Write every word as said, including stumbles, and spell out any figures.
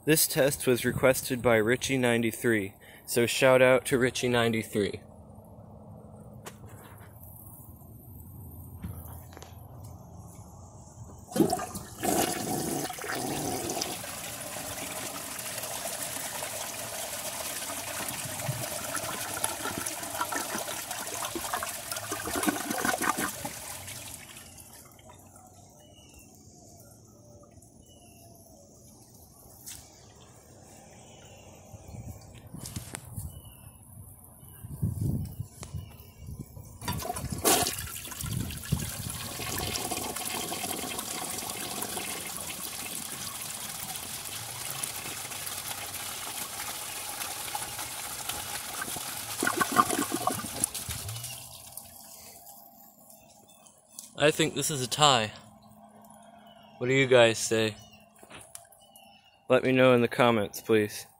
This test was requested by Richie ninety-three, so shout out to Richie ninety-three. I think this is a tie. What do you guys say? Let me know in the comments, please.